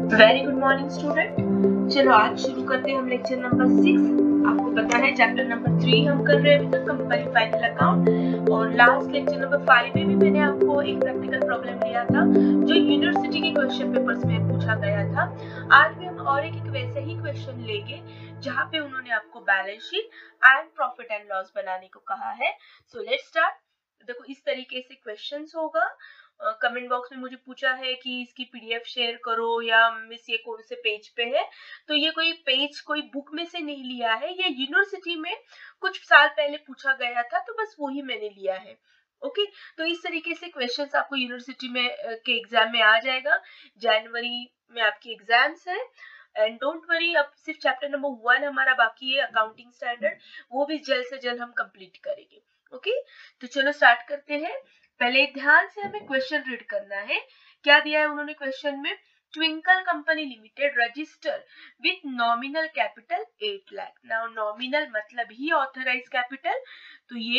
Very good morning student. चलो आज शुरू करते हैं हम लेक्चर नंबर 6। आपको पता है चैप्टर नंबर 3 हम कर रहे हैं अभी तक, कंपनी फाइनल अकाउंट। और लास्ट लेक्चर नंबर 5 में भी मैंने आपको एक प्रैक्टिकल प्रॉब्लम लिया था जो यूनिवर्सिटी के क्वेश्चन पेपर्स में पूछा गया था। आज भी हम और एक वैसे ही क्वेश्चन लेंगे जहाँ पे उन्होंने आपको balance sheet and profit and loss बनाने को कहा है। So let's start. देखो इस तरीके से क्वेश्चंस होगा। कमेंट बॉक्स में मुझे पूछा है कि इसकी पीडीएफ शेयर करो या मिस ये कौन से पेज पे है। तो ये कोई पेज कोई बुक में से नहीं लिया है, ये यूनिवर्सिटी में कुछ साल पहले पूछा गया था तो बस वही मैंने लिया है। ओके, तो इस तरीके से क्वेश्चंस आपको यूनिवर्सिटी में के एग्जाम में आ जाएगा। जनवरी में आपकी एग्जाम्स है एंड डोंट वरी, अब सिर्फ चैप्टर नंबर 1 हमारा बाकी है अकाउंटिंग स्टैंडर्ड, वो भी जल्द से जल्द हम कंप्लीट करेंगे। ओके, तो चलो स्टार्ट करते हैं। पहले ध्यान से हमें क्वेश्चन रीड करना है। क्या दिया है उन्होंने क्वेश्चन में? Twinkle company limited register with nominal capital 8 lakh. Now nominal मतलब ही ऑथराइज कैपिटल, तो ये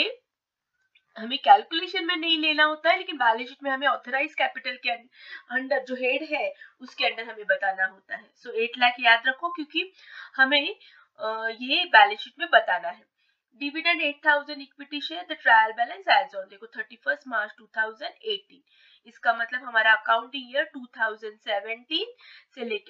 हमें कैलकुलेशन में नहीं लेना होता है, लेकिन बैलेंस शीट में हमें ऑथराइज कैपिटल के अंडर जो हेड है उसके अंडर हमें बताना होता है। सो 8 लाख याद रखो क्योंकि हमें ये बैलेंस शीट में बताना है। Dividend 8000 equity share, the trial balance as on देखो 31 मार्च 2018। इसका मतलब हमारा अकाउंटिंग ईयर 2017 से लेके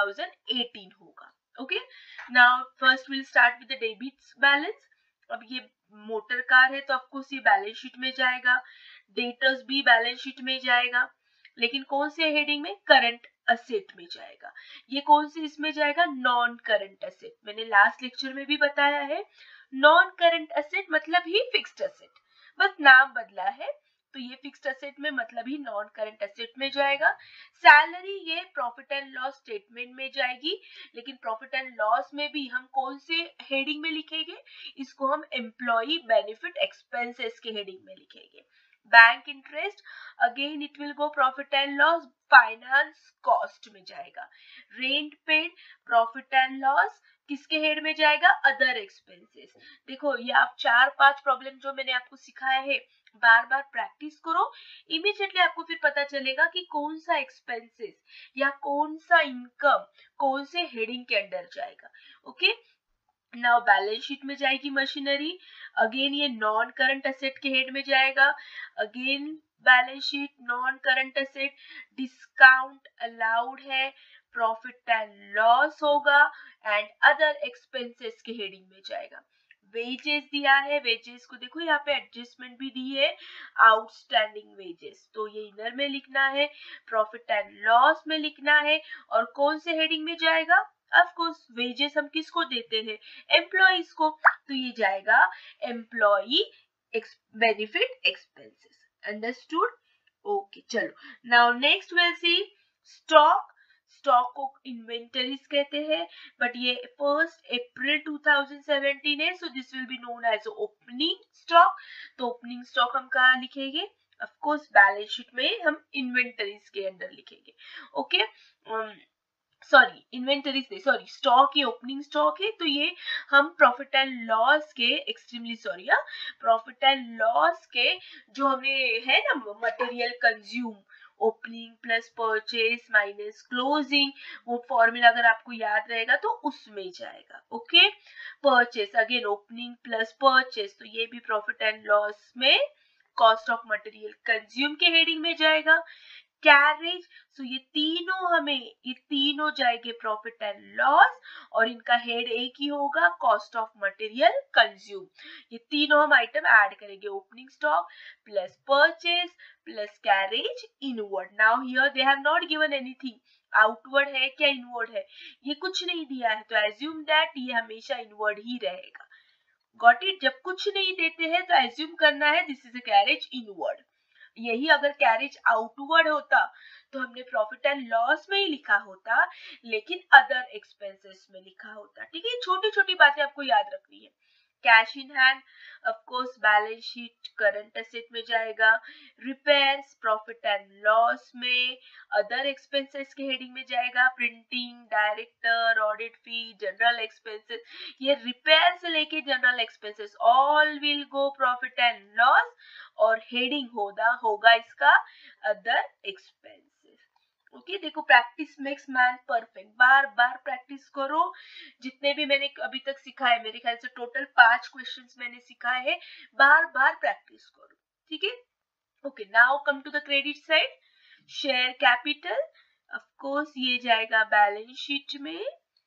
2018 होगा। Okay, now first will start with the debits balance. अब ये मोटर कार है तो ऑफकोर्स ये बैलेंस शीट में जाएगा, डेटर्स भी बैलेंस शीट में जाएगा, लेकिन कौन से हेडिंग में? करंट असेट में जाएगा। ये कौन से इसमें जाएगा? Non current asset. मैंने लास्ट लेक्चर में भी बताया है, नॉन करंट असेट मतलब ही फिक्स्ड असेट, बस नाम बदला है। तो ये फिक्स्ड असेट में मतलब ही नॉन करंट असेट में जाएगा। सैलरी ये प्रॉफिट एंड लॉस स्टेटमेंट में जाएगी, लेकिन प्रॉफिट एंड लॉस में भी हम कौन से हेडिंग में लिखेंगे? इसको हम एम्प्लॉई बेनिफिट एक्सपेंसेस के हेडिंग में लिखेंगे। Bank interest again it will go profit and loss, finance cost में जाएगा। Rent paid profit and loss किसके हेड में जाएगा? Other expenses. देखो ये आप 4-5 प्रॉब्लम जो मैंने आपको सिखाया है बार बार प्रैक्टिस करो, इमीडिएटली आपको फिर पता चलेगा कि कौन सा एक्सपेंसेस या कौन सा इनकम कौन से हेडिंग के अंडर जाएगा। ओके, नाउ बैलेंस शीट में जाएगी मशीनरी, अगेन ये नॉन करंट असेट के हेड में जाएगा। Again balance sheet non current asset, discount allowed है, प्रॉफिट एंड लॉस होगा एंड अदर एक्सपेंसेस के हेडिंग में जाएगा। वेजेस दिया है, वेजेस को देखो यहाँ पे एडजस्टमेंट भी दी है, आउटस्टैंडिंग वेजेस, तो ये इनर में लिखना है, प्रॉफिट एंड लॉस में लिखना है। और कौन से हेडिंग में जाएगा? ऑफ कोर्स वेजेस हम किसको देते हैं? एम्प्लॉइज को, तो ये जाएगा employee benefit expenses. Understood? Okay, चलो now next will see stock. Stock को इन्वेंटरीज कहते हैं, बट ये 1 अप्रैल 2017 है, so this will be known as opening stock. तो ओपनिंग स्टॉक हम कहाँ लिखेंगे? ऑफ कोर्स बैलेंस शीट में हम इन्वेंटरीज के अंदर लिखेंगे। ओके, सॉरी इन्वेंटरीज नहीं, सॉरी स्टॉक ही ओपनिंग स्टॉक है, तो ये हम प्रॉफिट एंड लॉस के extremely sorry profit and loss के जो हमें है ना material consume, opening plus purchase minus closing, वो फॉर्मूला अगर आपको याद रहेगा तो उसमें जाएगा। Okay, purchase again opening plus purchase, तो ये भी प्रॉफिट एंड लॉस में कॉस्ट ऑफ मटेरियल कंज्यूम के हेडिंग में जाएगा। कैरेज, सो ये तीनों जाएंगे प्रॉफिट एंड लॉस और इनका हेड एक ही होगा, कॉस्ट ऑफ मटेरियल कंज्यूम। ये तीनों हम आइटम ऐड करेंगे, opening stock plus purchase plus carriage inward. Now here they have not given anything, outward है क्या इनवर्ड है, ये कुछ नहीं दिया है, तो एज्यूम दैट ये हमेशा इनवर्ड ही रहेगा। Got it? जब कुछ नहीं देते हैं तो एज्यूम करना है this is a carriage inward. यही अगर कैरेज आउटवर्ड होता तो हमने प्रॉफिट एंड लॉस में ही लिखा होता, लेकिन अदर एक्सपेंसेस में लिखा होता। ठीक है, छोटी छोटी बातें आपको याद रखनी है। Cash in hand of course balance sheet current asset में जाएगा। रिपेयर्स प्रॉफिट एंड लॉस में, अदर एक्सपेंसेस के हेडिंग में जाएगा। Printing, director, audit fee, general expenses, ये रिपेयर से लेके general expenses all will go profit and loss और हेडिंग होगा इसका अदर एक्सपेंसेस। ओके देखो प्रैक्टिस मेक्स मैन परफेक्ट, बार बार प्रैक्टिस करो। जितने भी मैंने अभी तक सिखाए, मेरे ख्याल से टोटल 5 क्वेश्चंस मैंने सिखाए हैं, बार बार प्रैक्टिस करो, ठीक है। Okay now come to the credit side. Share capital of course ये जाएगा बैलेंस शीट में।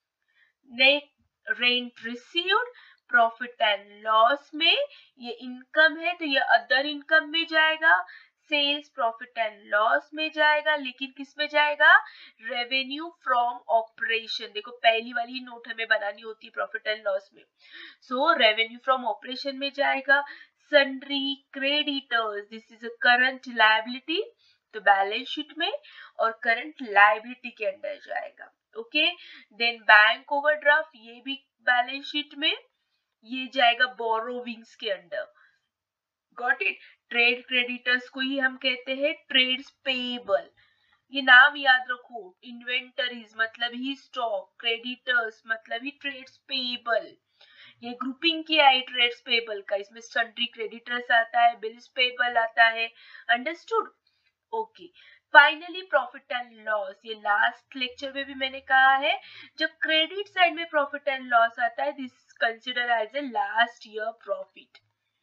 Net rent received profit and loss में, ये इनकम है तो ये अदर इनकम में जाएगा। सेल्स प्रॉफिट एंड लॉस में जाएगा, लेकिन किस में जाएगा? Revenue from operation. देखो पहली वाली नोट हमें बनानी होती है प्रॉफिट एंड लॉस में, सो रेवेन्यू फ्रॉम ऑपरेशन में जाएगा। Sundry creditors, this is a current liability, तो बैलेंस शीट में और करंट लायबिलिटी के अंदर जाएगा। ओके देन बैंक ओवरड्राफ्ट, ये भी बैलेंस शीट में, ये जाएगा बोरोविंग्स के अंदर। Got it. ट्रेड क्रेडिटर्स को ही हम कहते हैं ट्रेड्स पेएबल, ये नाम याद रखो। इन्वेंटरीज मतलब ही स्टॉक, क्रेडिटर्स मतलब ही ट्रेड्स पेएबल। ये ग्रुपिंग किया है ट्रेड्स पेएबल का, इसमें सन्ड्री क्रेडिटर्स आता है, बिल्स पेएबल आता है। Understood? Okay finally profit and loss, ये लास्ट लेक्चर में भी मैंने कहा है, जब क्रेडिट साइड में प्रॉफिट एंड लॉस आता है this consider as a last year profit.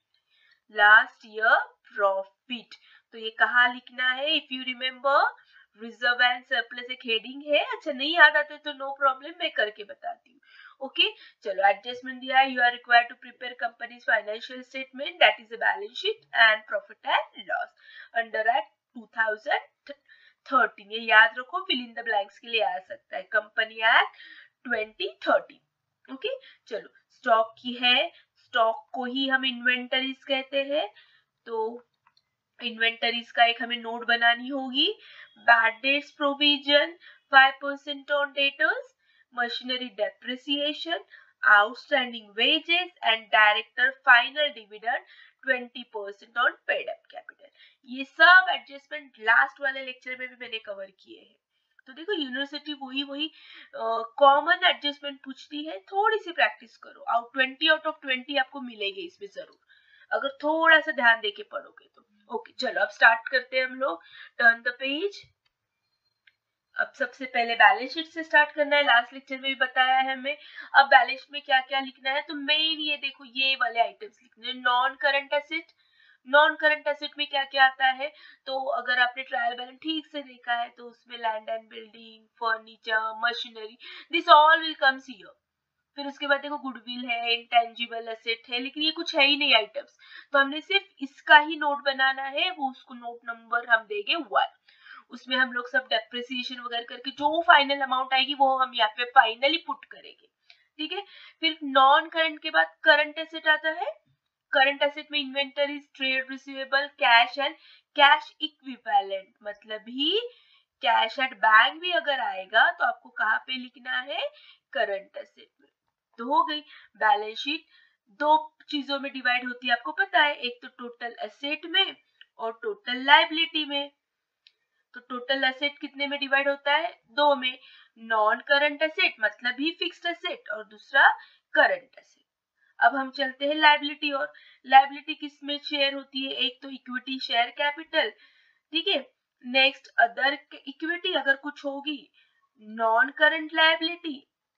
Last year profit, तो ये कहाँ लिखना है? If you remember reserve and surplus एक हेडिंग है। अच्छा नहीं याद आते तो नो प्रॉब्लम, मैं करके बताती हूँ। ओके चलो एडजस्टमेंट दिया है। You are required to prepare companies financial statement, that is a balance sheet and profit and loss under act 2013। ये याद रखो, फिल इन द ब्लैंक्स के लिए आ सकता है, कंपनी एक्ट 2013। ओके चलो स्टॉक की है, स्टॉक को ही हम इन्वेंटरीज कहते हैं, तो इन्वेंटरीज का एक हमें नोट बनानी होगी। Bad debts provision 5% on debtors, machinery depreciation, outstanding wages and director final dividend 20% on paid up capital. ये सब एडजस्टमेंट लास्ट वाले लेक्चर में भी मैंने कवर किए हैं। तो देखो यूनिवर्सिटी वही कॉमन एडजस्टमेंट पूछती है, थोड़ी सी प्रैक्टिस करो। 20 आउट ऑफ 20 आपको मिलेंगे इसमें जरूर, अगर थोड़ा सा ध्यान देके पढ़ोगे तो। ओके चलो अब स्टार्ट करते हैं हम लोग। Turn the page. अब सबसे पहले बैलेंस शीट से स्टार्ट करना है, लास्ट लेक्चर में भी बताया है हमें। अब बैलेंस शीट में क्या क्या लिखना है, तो मेन ये देखो ये वाले आइटम्स लिखने हैं। Non current asset, non current asset में क्या क्या आता है, तो अगर आपने ट्रायल बैलेंस ठीक से देखा है तो उसमें land and building, furniture, machinery, this all will comes here. फिर उसके बाद देखो गुडविल है, इंटेंजिबल एसेट है, लेकिन ये कुछ है ही नहीं आइटम्स, तो हमने सिर्फ इसका ही नोट बनाना है। वो उसको नोट नंबर हम देंगे 1, उसमें हम लोग सब डेप्रिसिएशन वगैरह करके जो फाइनल अमाउंट आएगी वो हम यहाँ पे फाइनली पुट करेंगे, ठीक है। फिर नॉन करंट के बाद करंट एसेट आता है। करंट एसेट में inventories, trade receivable, cash and cash equivalent, मतलब ही कैश एट बैंक भी अगर आएगा तो आपको कहाँ पे लिखना है? करंट एसेट में। तो हो गई बैलेंस शीट। दो चीजों में डिवाइड होती है, आपको पता है, एक तो टोटल एसेट में और टोटल लायबिलिटी में। तो टोटल एसेट कितने में डिवाइड होता है? 2 में। नॉन करंट एसेट मतलब ही फिक्स्ड एसेट और दूसरा करंट एसेट। अब हम चलते हैं लायबिलिटी, और लायबिलिटी किस में शेयर होती है? एक तो इक्विटी शेयर कैपिटल, ठीक है। नेक्स्ट अदर इक्विटी अगर कुछ होगी, non current liability,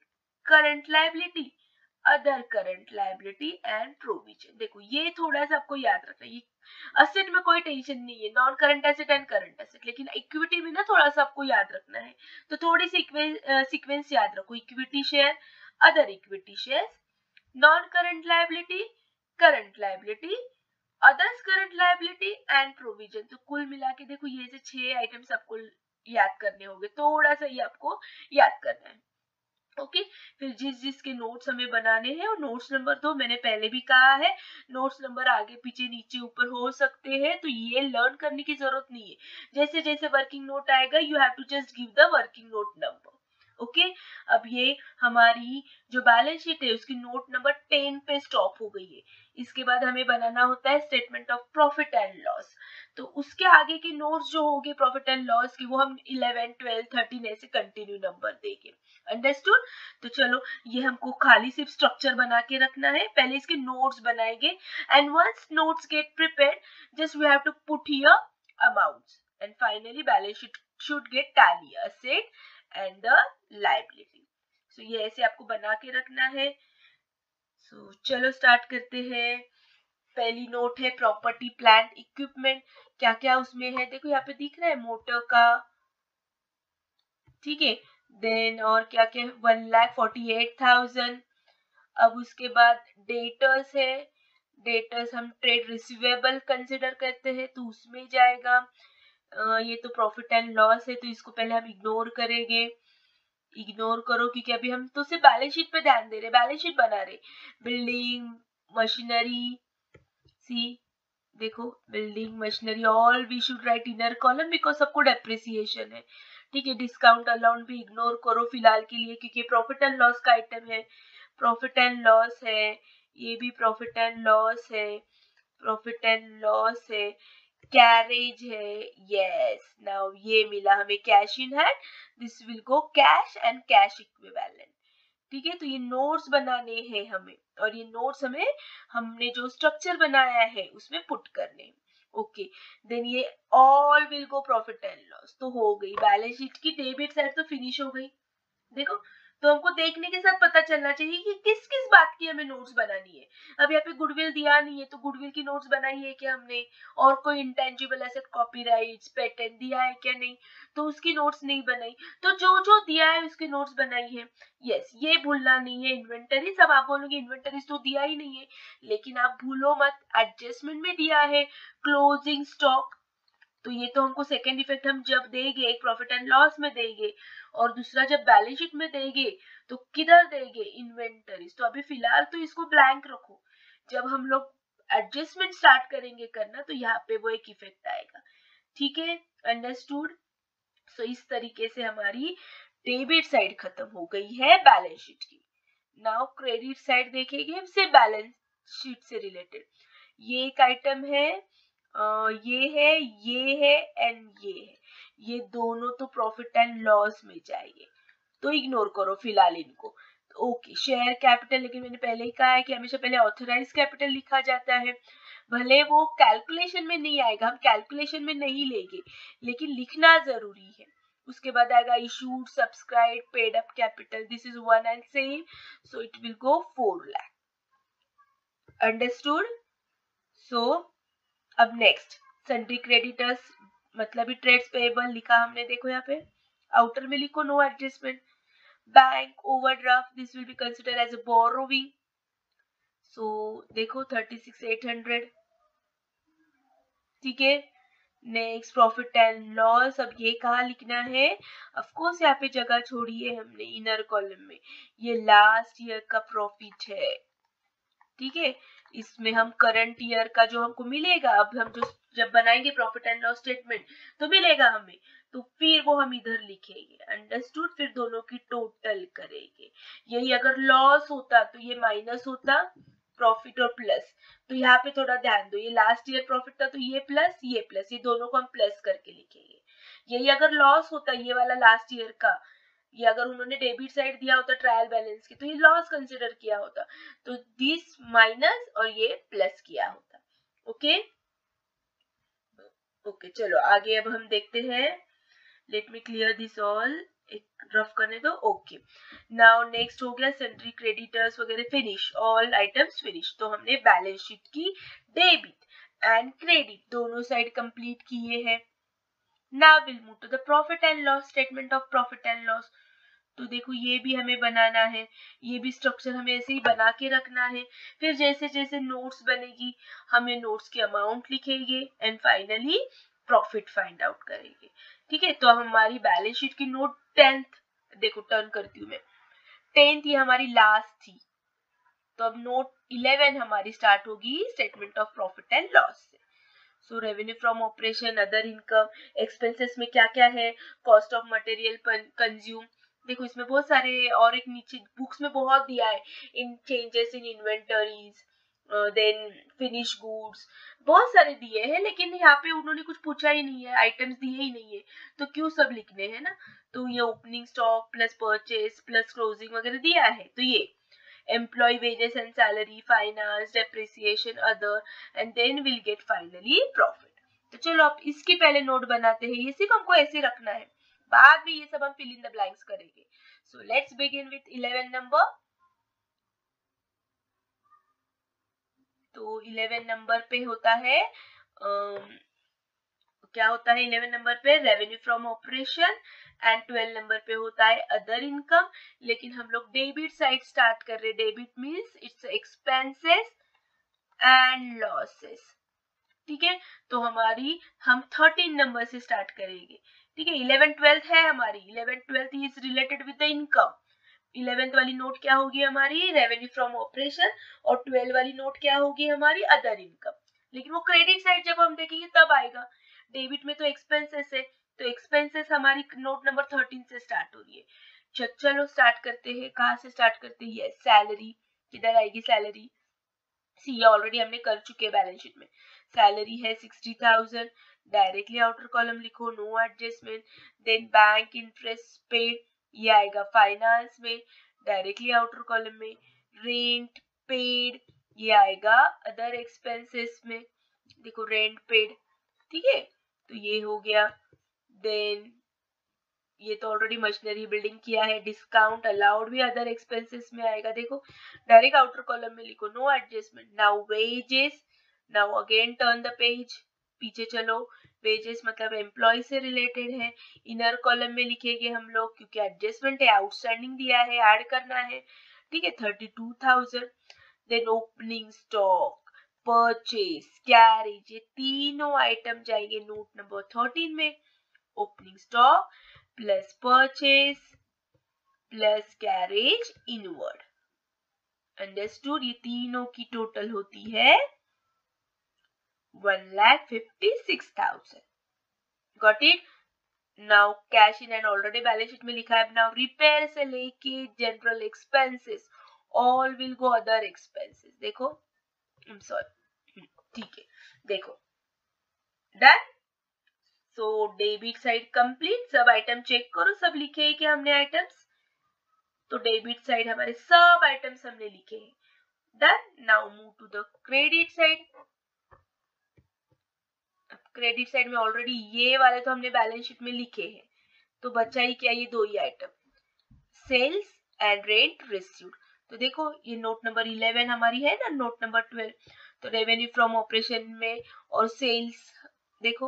current liability, other current liability and provision. देखो ये थोड़ा सा आपको याद रखना, ये असेट में कोई टेंशन नहीं है, non current asset and current asset, लेकिन इक्विटी में ना थोड़ा सा आपको याद रखना है। तो थोड़ी सी सीक्वेंस याद रखो, equity share, other equity share, non current liability, current liability, others current liability and provision. तो कुल मिला के देखो ये से 6 आइटम्स आपको याद करने होंगे, थोड़ा सा ये आपको याद करना है। ओके फिर जिस जिसके नोट्स हमें बनाने हैं, और नोट्स नंबर 2 मैंने पहले भी कहा है, नोट्स नंबर आगे पीछे नीचे ऊपर हो सकते हैं, तो ये लर्न करने की जरूरत नहीं है। जैसे जैसे वर्किंग नोट आएगा you have to just give the working note number. Okay अब ये हमारी जो बैलेंस शीट है उसकी नोट नंबर 10 पे स्टॉप हो गई है। इसके बाद हमें बनाना होता है statement of profit and loss, तो उसके आगे के नोट्स जो होंगे प्रॉफिट एंड लॉस की वो हम 11, 12, 13 ऐसे कंटिन्यू नंबर देंगे। अंडरस्टूड? तो चलो ये हमको खाली सिर्फ स्ट्रक्चर बना के रखना है, पहले इसके नोट्स बनाएंगे, and once notes get prepared just we have to put here amounts and finally balance sheet should get tally asset and the liability. So ये ऐसे आपको बना के रखना है. So चलो स्टार्ट करते हैं. पहली नोट है प्रॉपर्टी प्लांट इक्विपमेंट. क्या क्या उसमें है देखो यहाँ पे दिख रहा है मोटर का, ठीक है. देन और क्या क्या 1,48,000. अब उसके बाद डेटर्स है. डेटर्स हम ट्रेड रिसीवेबल कंसिडर करते हैं तो उसमें जाएगा. ये तो प्रॉफिट एंड लॉस है तो इसको पहले हम इग्नोर करेंगे. इग्नोर करो क्योंकि अभी हम तो सिर्फ बैलेंस शीट पे ध्यान दे रहे, बैलेंस शीट बना रहे. बिल्डिंग मशीनरी, सी देखो building machinery all we should write inner column because सबको डेप्रिसिएशन है, ठीक है. डिस्काउंट अलाउंट भी इग्नोर करो फिलहाल के लिए क्योंकि प्रॉफिट एंड लॉस का आइटम है. प्रॉफिट एंड लॉस है, ये भी प्रॉफिट एंड लॉस है, प्रॉफिट एंड लॉस है. कैरेज है, यस. नाउ ये मिला हमें cash in hand, this will go cash and cash equivalent, ठीक है. तो ये नोट्स बनाने हैं हमें और ये नोट्स हमें हमने जो स्ट्रक्चर बनाया है उसमें पुट करने. ओके देन ये all will go profit and loss. तो हो गई बैलेंस शीट की डेबिट साइड तो फिनिश हो गई. देखो तो हमको देखने के साथ पता चलना चाहिए कि किस किस बात की हमें नोट्स बनानी है. अब यहाँ पे गुडविल दिया नहीं है तो गुडविल की नोट्स बनाई है क्या हमने, और कोई इंटेंजिबल एसेट कॉपीराइट्स पेटेंट दिया है क्या, नहीं, तो उसकी नोट्स नहीं बनाई. तो जो जो दिया है उसकी नोट्स बनाई है. यस ये भूलना नहीं है. इन्वेंटरी सब आप बोलोगे इन्वेंटरी तो दिया ही नहीं है, लेकिन आप भूलो मत एडजस्टमेंट में दिया है क्लोजिंग स्टॉक. तो ये तो हमको सेकेंड इफेक्ट हम जब देंगे एक प्रॉफिट एंड लॉस में देंगे और दूसरा जब बैलेंस शीट में देंगे तो किधर देंगे, इन्वेंटरीज. तो अभी फिलहाल तो इसको ब्लैंक रखो. जब हम लोग एडजस्टमेंट स्टार्ट करेंगे करना तो यहाँ पे वो एक इफेक्ट आएगा, ठीक है. अंडरस्टूड. सो इस तरीके से हमारी डेबिट साइड खत्म हो गई है बैलेंस शीट की. नाउ क्रेडिट साइड देखेंगे सिर्फ बैलेंस शीट से रिलेटेड. ये एक आइटम है, ये है एंड ये है. ये दोनों तो प्रॉफिट एंड लॉस में जाएंगे तो इग्नोर करो फिलहाल इनको. ओके शेयर कैपिटल, लेकिन मैंने पहले ही कहा है कि हमेशा पहले ऑथराइज कैपिटल लिखा जाता है. भले वो कैलकुलेशन में नहीं आएगा, हम कैलकुलेशन में नहीं लेंगे, लेकिन लिखना जरूरी है. उसके बाद आएगा issued subscribe paid up capital, this is one and same, so it will go 4 lakh. Understood. So अब नेक्स्ट सन्ड्री क्रेडिटर्स मतलब ही ट्रेड्स पेएबल लिखा हमने. देखो यहाँ पे आउटर में लिखो no adjustment. Bank overdraft this will be consider as a borrowing. So देखो 36,800, ठीक है. Next profit and loss. अब ये कहाँ लिखना है, ऑफ कोर्स यहाँ पे जगह छोड़ी है हमने इनर कॉलम में. ये लास्ट ईयर का प्रॉफिट है, ठीक है. इसमें हम करंट ईयर का जो हमको मिलेगा, अब हम जो जब बनाएंगे प्रॉफिट एंड लॉस स्टेटमेंट तो मिलेगा हमें, तो फिर वो हम इधर लिखेंगे. अंडरस्टूड. फिर दोनों की टोटल करेंगे. यही अगर लॉस होता तो ये माइनस होता प्रॉफिट और प्लस. तो यहाँ पे थोड़ा ध्यान दो, ये लास्ट ईयर प्रॉफिट था तो ये प्लस, ये दोनों को हम प्लस करके लिखेंगे. यही अगर लॉस होता ये वाला लास्ट ईयर का, ये अगर उन्होंने डेबिट साइड दिया होता ट्रायल बैलेंस की तो ये लॉस कंसिडर किया होता, तो दिस माइनस और ये प्लस किया होता. ओके ओके चलो आगे अब हम देखते हैं. Let me clear this all, एक रफ करने दो. ओके नाउ नेक्स्ट हो गया सन्ड्री क्रेडिटर्स वगैरह फिनिश, ऑल आइटम्स फिनिश. तो हमने बैलेंस शीट की डेबिट एंड क्रेडिट दोनों साइड कंप्लीट किए हैं. Now will move to the profit and loss statement of profit and loss. तो देखो ये भी हमें बनाना है, ये भी स्ट्रक्चर हमें ऐसे ही बना के रखना है. फिर जैसे जैसे नोट्स बनेगी हमें नोट्स की अमाउंट लिखेंगे and finally profit find out करेंगे, ठीक है. तो अब हमारी बैलेंस शीट की नोट 10th देखो टर्न करती हूँ मैं. 10th ये हमारी लास्ट थी, तो अब नोट 11 हमारी स्टार्ट होगी statement of profit and loss से. So revenue from operation, other income, expenses में क्या क्या है, कॉस्ट ऑफ मटेरियल कंज्यूम. देखो इसमें बहुत सारे और एक नीचे बुक्स में बहुत दिया है in changes in inventories, then finish goods, बहुत सारे दिए हैं, लेकिन यहाँ पे उन्होंने कुछ पूछा ही नहीं है, आइटम्स दिए ही नहीं है, तो क्यों सब लिखने हैं ना. तो ये opening stock plus purchase plus closing वगैरह दिया है. तो ये employee wages and salary, finance, depreciation, other, and then we'll get finally profit. तो चलो अब इसकी पहले नोट बनाते हैं, ये सिर्फ हमको ऐसे रखना है, बाद में ये सब हम फिल इन द ब्लैंक्स करेंगे। So let's begin with 11 number. तो 11 नंबर पे होता है क्या होता है 11 नंबर पे revenue from operation and 12 number पे होता है अदर इनकम। लेकिन हम लोग डेबिट साइड स्टार्ट कर रहे हैं। Debit means it's expenses and losses. ठीक है, तो हम 13 नंबर से स्टार्ट करेंगे। ठीक है, 11 12 है हमारी, 11 12 is related with the income. 11th वाली नोट क्या होगी हमारी, रेवेन्यू फ्रॉम ऑपरेशन, और 12 वाली नोट क्या होगी हमारी, अदर इनकम। लेकिन वो क्रेडिट साइड जब हम देखेंगे तब आएगा। डेबिट में तो एक्सपेंसेस है, तो एक्सपेंसेस हमारी नोट नंबर 13 से स्टार्ट हो रही है। चलो स्टार्ट करते हैं। कहाँ से स्टार्ट करते हैं, सैलरी। किधर आएगी सैलरी, सी ऑलरेडी हमने कर चुके हैं बैलेंस शीट में। सैलरी है 60,000, डायरेक्टली आउटर कॉलम लिखो, no adjustment. Then bank interest paid, ये आएगा फाइनेंस में, डायरेक्टली आउटर कॉलम में। रेंट पेड, ये आएगा अदर एक्सपेंसेस में, देखो रेंट पेड। ठीक है, तो ये हो गया। देन ये तो ऑलरेडी मशीनरी बिल्डिंग किया है। डिस्काउंट अलाउड भी अदर एक्सपेंसेस में आएगा, देखो डायरेक्ट आउटर कॉलम में लिखो, no adjustment. Now wages, now again turn the page, पीछे चलो। वेजेस मतलब एम्प्लॉय से रिलेटेड है, इनर कॉलम में लिखेंगे हम लोग, क्योंकि एडजस्टमेंट है, आउटस्टैंडिंग दिया है, ऐड करना है। ठीक है, 32,000। Then opening stock, purchase, carriage, ये तीनों आइटम जाएंगे नोट नंबर 13 में। Opening stock plus purchase plus carriage inward, understood. ये तीनों की टोटल होती है 1,56,000। Got it. Now cash in and already balance sheet में लिखा है। नाउ रिपेयर से लेके general expenses all will go other expenses, देखो सॉरी, ठीक है, देखो done. So debit side complete, सब आइटम चेक करो, सब लिखे हैं कि हमने आइटम्स। तो डेबिट साइड हमारे सब आइटम्स हमने लिखे हैं, done. Now move to the credit side. Credit side में ऑलरेडी ये वाले तो हमने बैलेंस शीट में लिखे हैं, तो बचा ही क्या, ये दो ही item, sales and rent received. तो देखो ये नोट नंबर 11 हमारी है ना, नोट नंबर 12, तो रेवेन्यू फ्रॉम ऑपरेशन में और सेल्स, देखो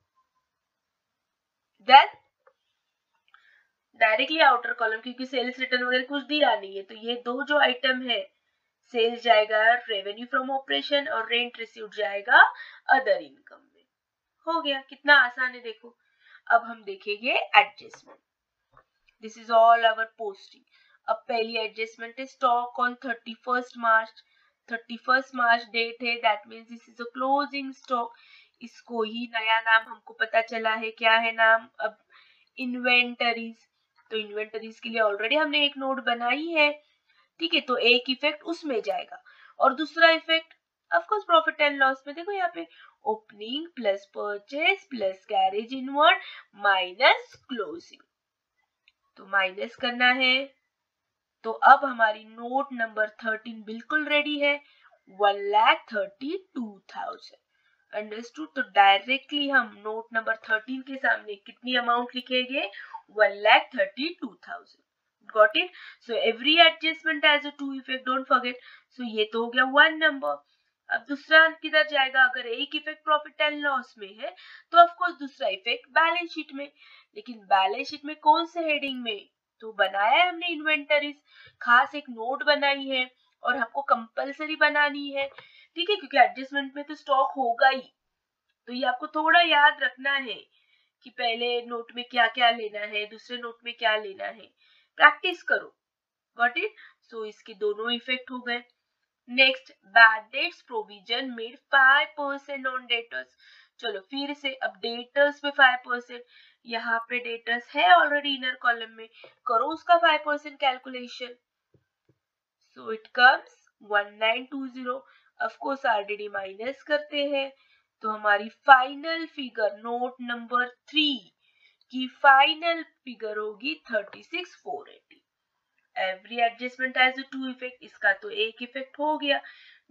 देन डायरेक्टली आउटर कॉलम, क्योंकि सेल्स रिटर्न वगैरह कुछ दिया नहीं है, तो ये दो जो आइटम है, सेल्स जाएगा रेवेन्यू फ्रॉम ऑपरेशन और रेंट रिसीव्ड जाएगा अदर इनकम में। हो गया, कितना आसान है देखो। अब हम देखेंगे adjustment. This is all our posting. अब पहली एडजस्टमेंट है stock on 31st March. 31st March date है, that means this is a closing stock. इसको ही नया नाम हमको पता चला है, क्या है नाम अब, इन्वेंटरीज। तो इन्वेंटरीज के लिए ऑलरेडी हमने एक नोट बनाई है। ठीक है, तो एक इफेक्ट उसमें जाएगा, और दूसरा effect of course profit and loss में। देखो यहाँ पे opening plus purchase plus carriage inward minus closing, तो माइनस करना है। तो अब हमारी नोट नंबर 13 बिल्कुल रेडी है, 1,32,000। अंडरस्टूड। तो डायरेक्टली हम नोट नंबर 13 के सामने कितनी अमाउंट लिखेंगे, 1,32,000। Got it. So every adjustment has a two effect, don't forget. So ये तो हो गया वन नंबर। अब दूसरा किधर जाएगा, अगर एक इफेक्ट प्रॉफिट एंड लॉस में है तो ऑफ कोर्स दूसरा इफेक्ट बैलेंस शीट में। लेकिन बैलेंस शीट में कौन से हेडिंग में, तो बनाया है हमने इन्वेंटरीज, खास एक नोट बनाई है, और हमको कंपलसरी बनानी है। ठीक है, क्योंकि एडजस्टमेंट में तो स्टॉक होगा ही, तो ये आपको थोड़ा याद रखना है कि पहले नोट में क्या क्या लेना है, दूसरे नोट में क्या लेना है, प्रैक्टिस करो। Got it. सो इसके दोनों इफेक्ट हो गए। Next, bad debts provision made 5% on debtors. चलो फिर से, अब डेटर्स पे 5%, यहाँ पे डेटर्स है ऑलरेडी इनर कॉलम में, करो उसका 5% calculation. So it comes 1920। Of course RDD minus करते हैं, तो हमारी फाइनल फिगर नोट नंबर 3 की फाइनल फिगर होगी 36,480। Every adjustment has two effect, इसका तो एक इफेक्ट हो गया।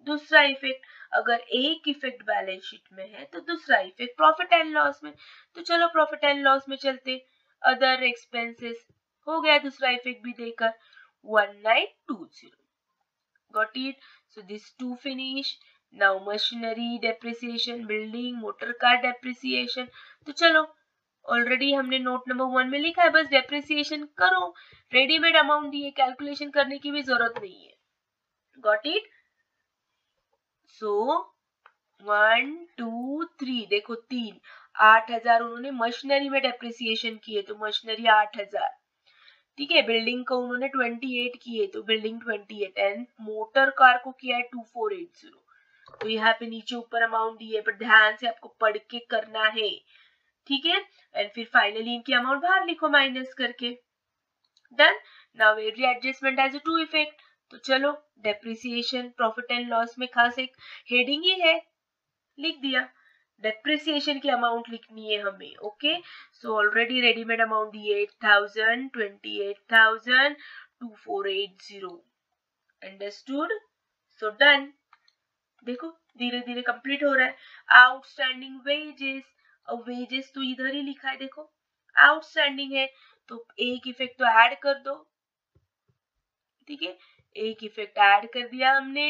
दूसरा इफेक्ट, अगर एक इफेक्ट बैलेंस शीट में है तो दूसरा इफेक्ट प्रॉफिट एंड लॉस में। तो चलो प्रॉफिट एंड लॉस में चलते, अदर एक्सपेंसेस हो गया दूसरा इफेक्ट भी देकर 1920। Got it? So these two finish. Now machinery depreciation, building, motor car depreciation. तो चलो ऑलरेडी हमने नोट नंबर 1 में लिखा है, बस डेप्रिसिएशन करो, रेडीमेड अमाउंट दिए, कैलकुलेशन करने की भी जरूरत नहीं है। Got it? सो 1 2 3, देखो 3 8,000 उन्होंने मशीनरी में डेप्रिसिएशन किए तो मशीनरी 8,000, ठीक है। बिल्डिंग को उन्होंने 28 किए तो बिल्डिंग 28, एंड मोटर कार को किया है 2480। तो यहाँ पे नीचे ऊपर अमाउंट दिए, पर ध्यान से आपको पढ़ के करना है, ठीक है। एंड फिर फाइनली इनकी अमाउंट बाहर लिखो माइनस करके। Done. Now every adjustment has a two effect. तो चलो डेप्रिसिएशन प्रॉफिट एंड लॉस में खास एक हेडिंग ही है, लिख दिया। डेप्रिसिएशन की अमाउंट लिखनी है हमें, okay. So already readymade amount दी 8,000, 28,000, 2480। अंडरस्टूड? So done. देखो धीरे धीरे कंप्लीट हो रहा है। आउटस्टैंडिंग वेजेस, अब वेजेस तो इधर ही लिखा है, देखो आउटस्टैंडिंग है तो एक इफेक्ट तो ऐड कर दो, ठीक है। एक इफेक्ट ऐड कर दिया हमने,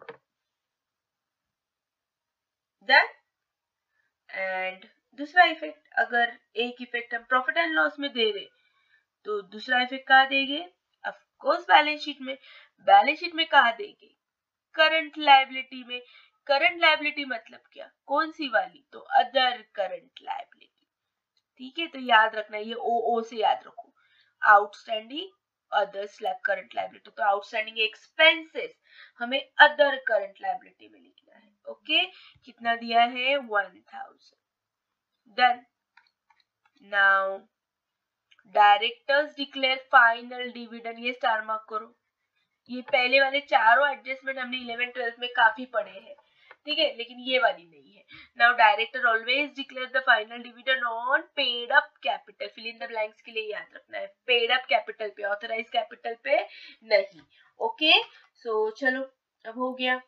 देन एंड दूसरा इफेक्ट, अगर एक इफेक्ट हम प्रॉफिट एंड लॉस में दे रहे तो दूसरा इफेक्ट कहाँ देंगे? ऑफ कोर्स बैलेंस शीट में। बैलेंस शीट में कहाँ देंगे? करंट लायबिलिटी में। करंट लायबिलिटी मतलब क्या? कौन सी वाली? तो अदर करंट लायबिलिटी, ठीक है। तो याद रखना, ये ओ से याद रखो, outstanding other slab current liability. तो आउटस्टैंडिंग एक्सपेंसेस हमें अदर करंट लायबिलिटी में लिखना है, ओके। कितना दिया है? 1000। Done. Now directors declare final dividend, ये स्टार मार्क करो। ये पहले वाले चारों एडजस्टमेंट हमने 11 12 में काफी पढ़े हैं, ठीक है, लेकिन ये वाली नहीं है। Now director always declare the final dividend on paid up capital. Fill in the blanks के लिए याद रखना है, पेड अप कैपिटल पे, ऑथराइज कैपिटल पे नहीं, ओके। सो चलो अब हो गया।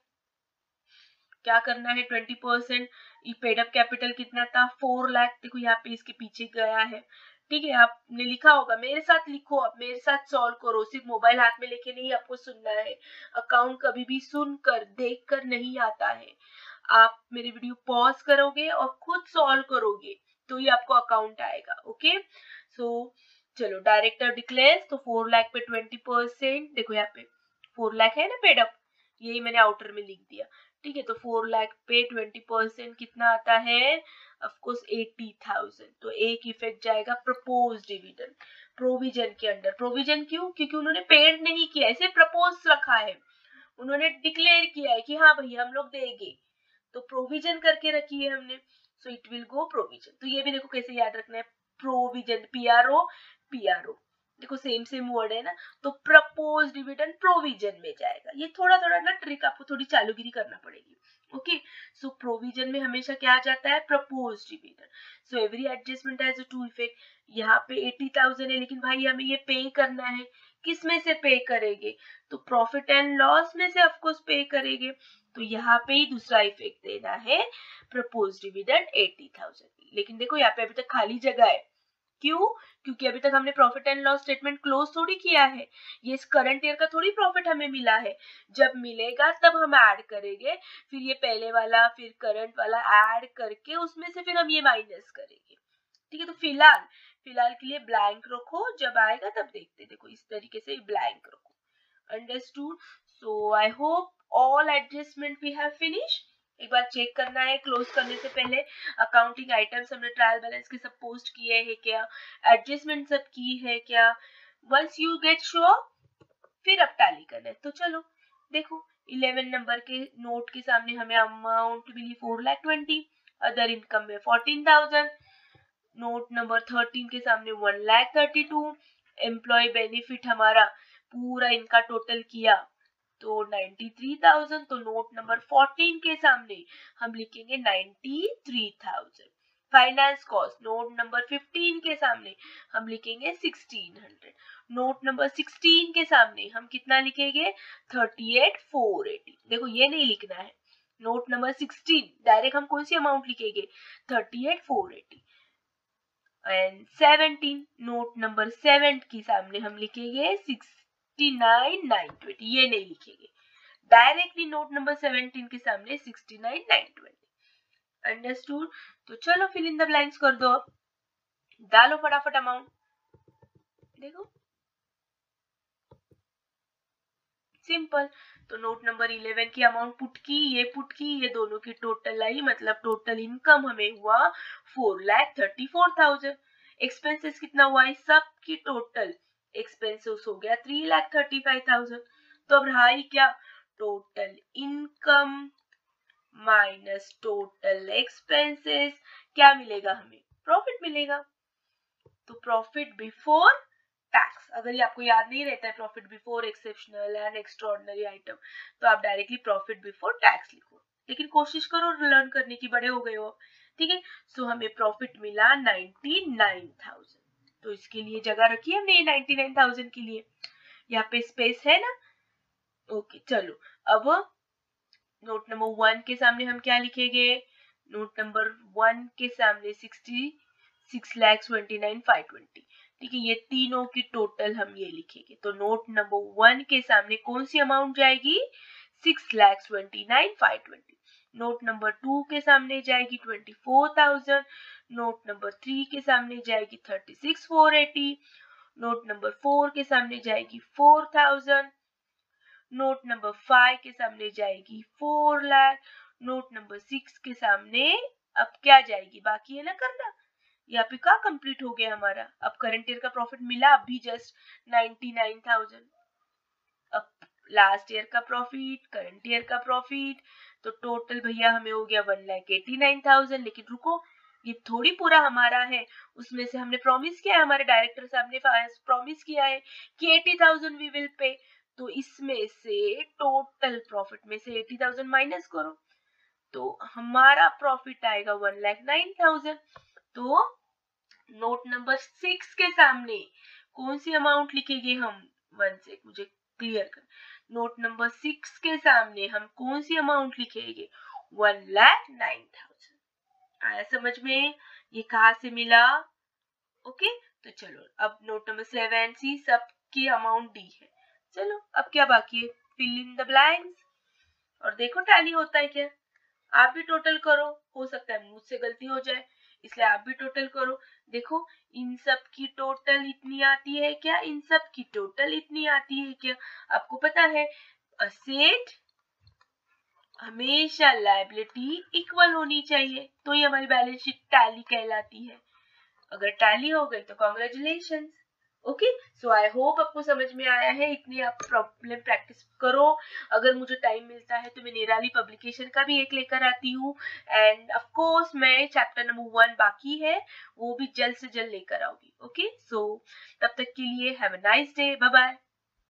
क्या करना है? 20%। ये पेड अप कैपिटल कितना था? 4 लाख। देखो यहाँ पे इसके पीछे गया है, ठीक है। आपने लिखा होगा, मेरे साथ लिखो, आप मेरे साथ सॉल्व करो, सिर्फ मोबाइल हाथ में लेके नहीं आपको सुनना है। अकाउंट कभी भी सुनकर देखकर नहीं आता है, आप मेरी वीडियो पॉज करोगे और खुद सॉल्व करोगे तो ही आपको अकाउंट आएगा, ओके। सो चलो डायरेक्टर डिक्लेयर्स, तो 4 लाख पे 20%, देखो यहाँ पे 4 लाख है ना पेड अप, यही मैंने आउटर में लिख दिया, ठीक है। तो 4 लाख पे 20% कितना आता है? Of course 80,000। तो एक इफेक्ट जाएगा प्रपोज डिविडेंड प्रोविजन के अंडर। प्रोविजन क्यों? क्योंकि उन्होंने पेड नहीं किया, ऐसे प्रपोज रखा है, उन्होंने डिक्लेयर किया है कि हाँ भैया हम लोग देंगे, तो प्रोविजन करके रखी है हमने, so it will go provision. तो ये भी देखो कैसे याद रखना है, प्रोविजन, पीआरओ पीआरओ, देखो सेम वर्ड है ना, तो प्रपोज डिविडेंड प्रोविजन में जाएगा। ये थोड़ा थोड़ा ना ट्रिक आपको थोड़ी चालूगिरी करना पड़ेगी, ओके। सो प्रोविजन में हमेशा क्या आ जाता है? Propose dividend. So every adjustment has a two effect. यहाँ पे 80,000 है, लेकिन भाई हमें ये पे करना है, किस में से पे करेंगे? तो प्रॉफिट एंड लॉस में से ऑफकोर्स पे करेंगे। तो यहाँ पे ही दूसरा इफेक्ट देना है, प्रपोज डिविडेंड 80,000। लेकिन देखो यहाँ पे अभी तक खाली जगह है, क्यों? क्योंकि अभी तक हमने profit and loss statement close थोड़ी किया है, ये इस करंट ईयर का थोड़ी प्रॉफिट हमें मिला है, जब मिलेगा तब हम ऐड करेंगे, फिर ये पहले वाला फिर करंट वाला ऐड करके उसमें से फिर हम ये माइनस करेंगे, ठीक है। तो फिलहाल के लिए ब्लैंक रखो, जब आएगा तब देखते। देखो इस तरीके से ब्लैंक रखो, understood? So I hope all adjustment we have finish. एक बार चेक करना है क्लोज करने से पहले, अकाउंटिंग आइटम्स हमने ट्रायल बैलेंस के सब पोस्ट किए हैं क्या, एडजस्टमेंट सब की है क्या। वंस यू गेट श्योर फिर अब टैली करना है। तो चलो देखो 11 नंबर के नोट के सामने हमें अमाउंट मिली 4,20,000, अदर इनकम में 14,000, नोट नंबर 13 के सामने 1,32,000, एम्प्लॉय बेनिफिट हमारा पूरा इनका टोटल किया तो 93,000। तो नोट नंबर 14 के सामने हम लिखेंगे 93,000। फाइनेंस कॉस्ट नोट नंबर 15 के सामने हम लिखेंगे 1600। नोट नंबर 16 के सामने हम कितना लिखेंगे 38,480। देखो ये नहीं लिखना है, नोट नंबर 16 डायरेक्ट हम कौन सी अमाउंट लिखेंगे 38,480। एंड 17 नोट नंबर 7 के सामने हम लिखेंगे 69,920। ये नहीं लिखेंगे, डायरेक्टली नोट नंबर 17 के सामने 69,920। अंडरस्टूड? तो चलो फिल इन द ब्लैंक्स कर दो, अब डालो फटाफट अमाउंट। देखो सिंपल। तो नोट नंबर 11 की अमाउंट पुट की, ये दोनों की टोटल आई, मतलब टोटल इनकम हमें हुआ 4,34,000। एक्सपेंसेस कितना हुआ इस सब की टोटल एक्सपेंसेस हो गया 3,35,000। तो अब रहा ही क्या, total income minus total expenses, क्या मिलेगा हमें, प्रॉफिट मिलेगा। तो प्रॉफिट बिफोर टैक्स, अगर ये आपको याद नहीं रहता है profit before exceptional and extraordinary item, तो आप डायरेक्टली प्रॉफिट बिफोर टैक्स लिखो, लेकिन कोशिश करो लर्न करने की, बड़े हो गए हो, ठीक है। सो हमें प्रॉफिट मिला 99,000। तो इसके लिए जगह रखी है हमने 99,000 के लिए, यहाँ पे स्पेस है ना। ओके चलो, अब नोट नंबर 1 के सामने हम क्या लिखेंगे, नोट नंबर 1 के सामने 66,29,520। ठीक है, ये तीनों की टोटल हम ये लिखेंगे। तो नोट नंबर 1 के सामने कौन सी अमाउंट जाएगी 6,29,520। नोट नंबर 2 के सामने जाएगी 24,000। नोट नंबर 3 के सामने जाएगी 36,480। नोट नंबर 4 के सामने जाएगी 4,000। नोट नंबर 5 के सामने जाएगी 4 लाख। नोट नंबर 6 के सामने अब क्या जाएगी, बाकी है ना करना, यहाँ पे क्या कंप्लीट हो गया हमारा। अब करंट ईयर का प्रॉफिट मिला अभी जस्ट 99,000। अब लास्ट ईयर का प्रॉफिट, करंट ईयर का प्रॉफिट, तो टोटल भैया हमें हो गया 1,89,000। लेकिन रुको, ये थोड़ी पूरा हमारा है, उसमें से हमने प्रॉमिस किया है, हमारे डायरेक्टर साहब ने प्रॉमिस किया है कि 80,000 वी विल पे। तो इसमें से टोटल प्रॉफिट में से 80,000 माइनस करो, तो हमारा प्रॉफिट आएगा 1,09,000। तो नोट नंबर 6 के सामने कौन सी अमाउंट लिखेंगे हम, वन से मुझे क्लियर कर, नोट नंबर 6 के सामने हम कौन सी अमाउंट लिखेंगे 1,09,000। आया समझ में, ये कहाँ से मिला। ओके तो चलो, अब नोट नंबर 7 सी सब की अमाउंट दी है। चलो अब क्या बाकी है, फिल इन द ब्लैंक्स, और देखो टैली होता है क्या। आप भी टोटल करो, हो सकता है मुझसे गलती हो जाए, इसलिए आप भी टोटल करो। देखो इन सब की टोटल इतनी आती है क्या, इन सब की टोटल इतनी आती है क्या। आपको पता है असेट हमेशा लायबिलिटी इक्वल होनी चाहिए, तो ये हमारी बैलेंस शीट टैली कहलाती है। अगर टैली हो गई तो congratulations. Okay so I hope आपको समझ में आया है, इतनी आप प्रॉब्लम प्रैक्टिस करो। अगर मुझे टाइम मिलता है तो मैं निराली पब्लिकेशन का भी एक लेकर आती हूँ, एंड ऑफ कोर्स मैं चैप्टर नंबर 1 बाकी है वो भी जल्द से जल्द लेकर आऊंगी। ओके सो तब तक के लिए have a nice day, bye bye.